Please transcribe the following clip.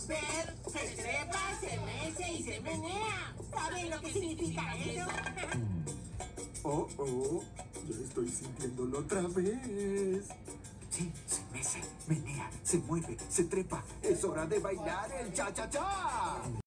Ver, se trepa, se mece y se menea. ¿Saben lo que significa eso? Oh, ya estoy sintiéndolo otra vez. Sí, se mece, menea, se mueve, se trepa. Es hora de bailar el cha-cha-cha.